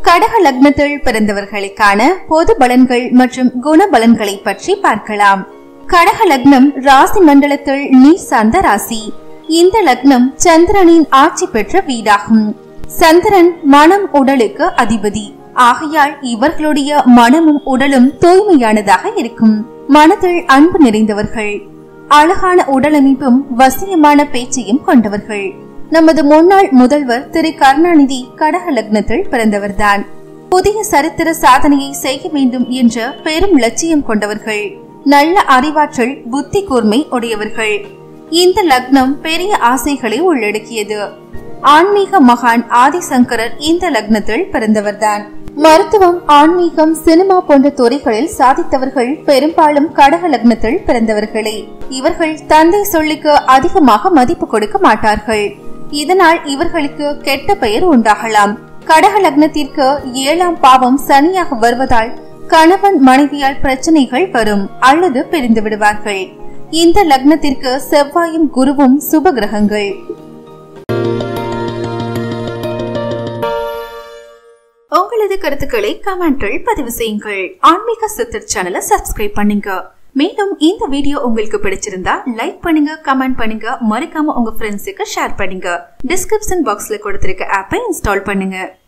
கடக லக்னத்தில் பிறந்தவர்களுக்கான பொது பலன்கள் மற்றும் குண பலன்களை பற்றி பார்க்கலாம். கடக லக்னம் ராசி மண்டலத்தில் நீர் சார்ந்த ராசி. இந்த லக்னம் சந்திரனின் ஆட்சி பெற்ற வீடாகும். சந்திரன் மனம் உடலுக்கு அதிபதி. ஆகையால் இவர்களுடைய மனமும் உடலும் தூய்மையானதாக இருக்கும். மனதில் அன்பு நிறைந்தவர்கள், அழகான உடலமைப்பும் வசியமான பேச்சையும் கொண்டவர்கள். நமது முன்னாள் முதல்வர் திரு கருணாநிதி கடக லக்னத்தில் பிறந்தவர்தான். புதிய சரித்திர சாதனையை செய்ய வேண்டும் என்ற பெரும் லட்சியம் கொண்டவர்கள். நல்ல அறிவாற்றல், புத்தி கூர்மை உடையவர்கள். இந்த லக்னம் பெரிய ஆசைகளை உள்ளடக்கியது. ஆன்மீக மகான் ஆதிசங்கரர் இந்த லக்னத்தில் பிறந்தவர்தான். மருத்துவம், ஆன்மீகம், சினிமா போன்ற துறைகளில் சாதித்தவர்கள் பெரும்பாலும் கடக லக்னத்தில் பிறந்தவர்களே. இவர்கள் தந்தை சொல்லுக்கு அதிகமாக மதிப்பு கொடுக்க மாட்டார்கள். இதனால் இவர்களுக்கு கெட்ட பெயர் உண்டாகலாம். கடக லக்னத்திற்கு 7ஆம் பாவம் சனியாக வருவதால் கணவன் மனைவியால் பிரச்சனைகள் வரும் அல்லது பிரிந்து விடுவார்கள். இந்த லக்னத்திற்கு செவ்வாயும் குருவும் சுப கிரகங்கள். உங்களது கருத்துக்களை கமெண்டில் பதிவு செய்யுங்கள். ஆன்மீக சித்தர் சேனலை சப்ஸ்கிரைப் பண்ணுங்க. மேலும் இந்த வீடியோ உங்களுக்கு பிடிச்சிருந்தா லைக் பண்ணுங்க, கமெண்ட் பண்ணுங்க, மறக்காம உங்க ஃப்ரெண்ட்ஸுக்கு ஷேர் பண்ணுங்க. டிஸ்கிரிப்ஷன் பாக்ஸ்ல கொடுத்திருக்க ஆப்பை இன்ஸ்டால் பண்ணுங்க.